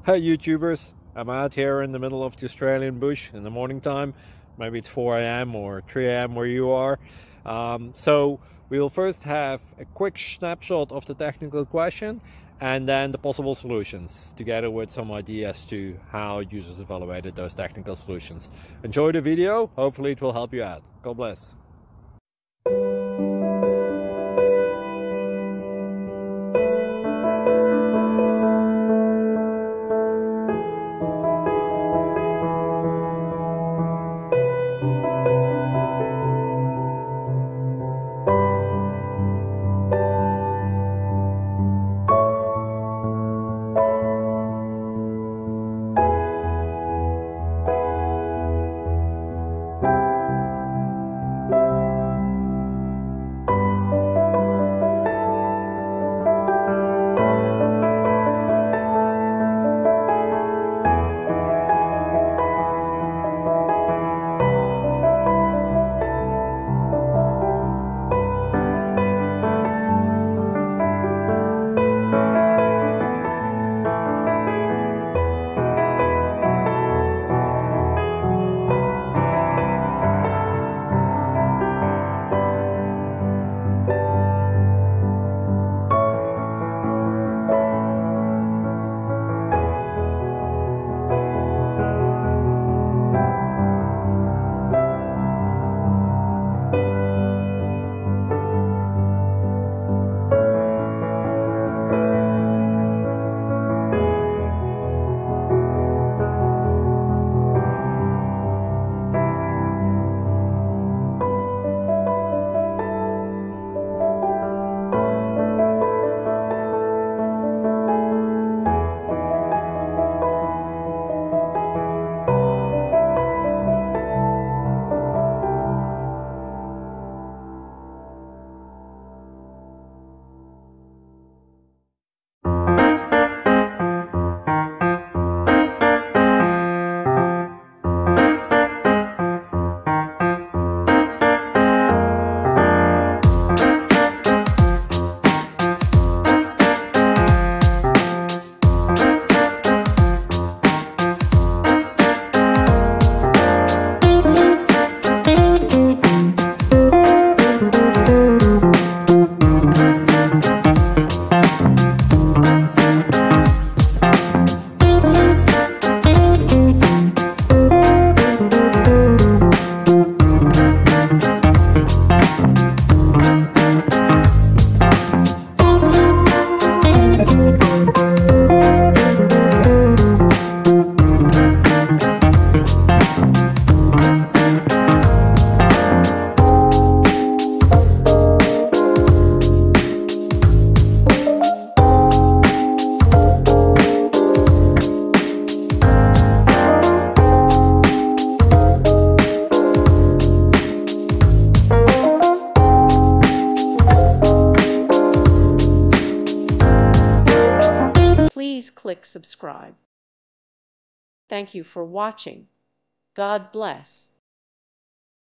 Hey YouTubers, I'm out here in the middle of the Australian bush in the morning time. Maybe it's 4 a.m. or 3 a.m. where you are. So we'll first have a quick snapshot of the technical question and then the possible solutions, together with some ideas to how users evaluated those technical solutions. Enjoy the video, hopefully it will help you out. God bless. Please click subscribe. Thank you for watching. God bless.